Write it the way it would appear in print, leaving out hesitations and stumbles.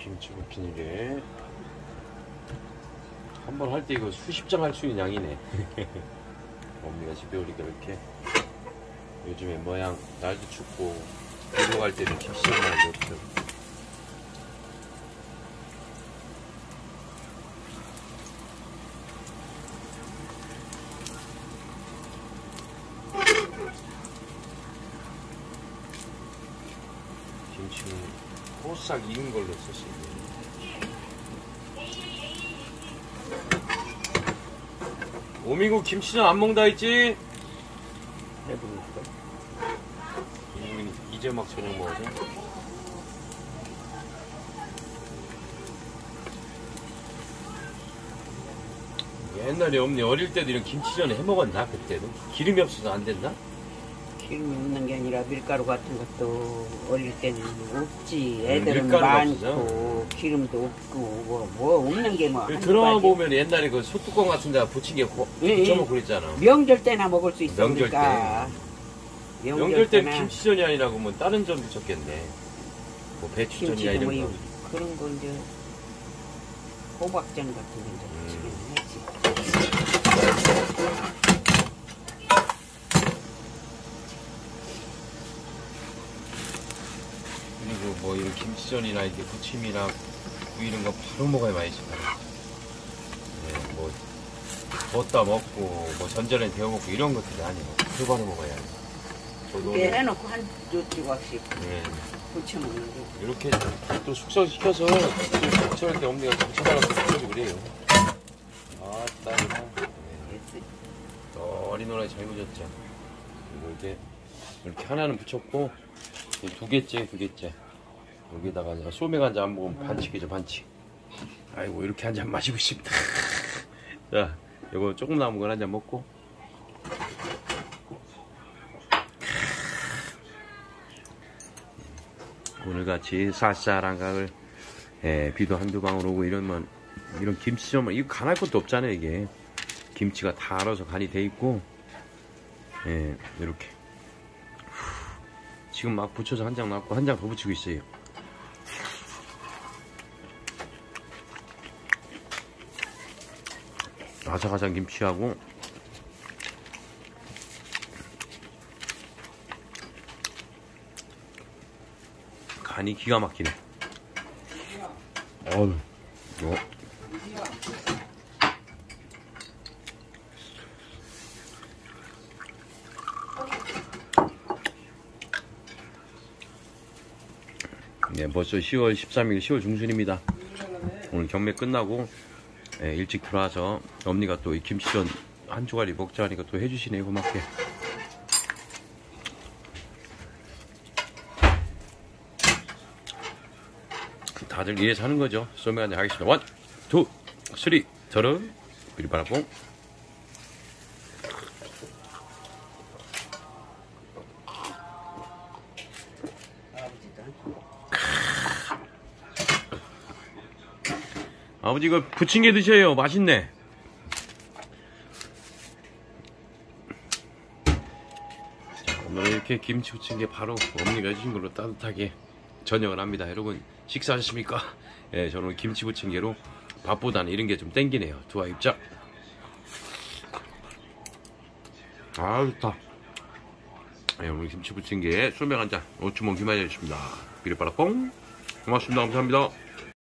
김치 굽히는 게 한 번 할 때 이거 수십 장 할 수 있는 양이네. 어머니가 집에 오니까 이렇게 요즘에 모양 날도 춥고 일로 갈 때는 김치전 많이 넣죠. 김치는 호싹 익은 걸로 썼어요. 오미구 김치전 안 먹는다 했지? 해보니까 오미구는 이제 막 저녁 먹어서. 옛날에 어머니 어릴 때도 이런 김치전 해 먹었나? 그때도? 기름이 없어서 안 됐나? 기름이 없는 게 아니라 밀가루 같은 것도 어릴 때는 없지. 애들은 밀가루가 많고 없어서? 기름도 없고 뭐 없는 게 뭐. 들어가 보면 옛날에 그 소뚜껑 같은 데다 부친 게 붙여먹고 그랬잖아. 명절 때나 먹을 수 있어. 명절 그러니까. 명절 때는 김치전이 아니라고 뭐 다른 전 붙였겠네. 뭐 배추전이야 이런 거. 그런 거 이제 호박전 같은 거 이제 붙이긴 했지. 그리고 뭐 이런 김치전이나 이렇게 부침이나 이런 거 바로 먹어야 맛있어. 네, 뭐 뒀다 먹고 뭐 전자레인지 데워 먹고 이런 것들이 아니고 바로 먹어야 해. 저도 이렇게 해놓고 한 조각씩 네. 부쳐 먹는 거. 이렇게 또 숙성시켜서 저럴 때 엄니가 정쳐달라고 부쳐주고 그래요. 아따 이거 어린어라이 잘 구졌죠. 그리고 이렇게 하나는 붙였고 두 개째 여기다가 내가 소맥 한 잔 안 먹으면 반칙이죠. 반칙. 아이고 이렇게 한 잔 마시고 있습니다. 자 이거 조금 남은 건 한 잔 먹고 오늘같이 쌀쌀한 가을 비도 한두 방울 오고 이러면 이런 김치전 이거 간할 것도 없잖아요. 이게 김치가 다 알아서 간이 돼 있고 이렇게 지금 막 붙여서 한 장 남고 한 장 더 붙이고 있어요. 아삭아삭 김치하고 간이 기가 막히네. 어우, 네, 벌써 10월 13일 10월 중순입니다. 오늘 경매 끝나고 일찍 들어와서 엄니가 또 이 김치전 한 조각이 먹자 하니까 또 해주시네. 고맙게. 다들 이해 사는 거죠. 소맥 한잔 하겠습니다. 1, 2, 3 저런 비리바라뽕. 아버지 이거 부침개 드셔요. 맛있네. 자, 오늘 이렇게 김치 부침개 바로 어머니가 해주신 걸로 따뜻하게 저녁을 합니다. 여러분 식사하셨습니까? 예, 저는 김치 부침개로 밥보다는 이런 게 좀 땡기네요. 두아 입자. 아 좋다. 예, 오늘 김치 부침개에 소맥 한잔 5주먹 기마해 주십니다. 비리바라뽕. 고맙습니다. 감사합니다.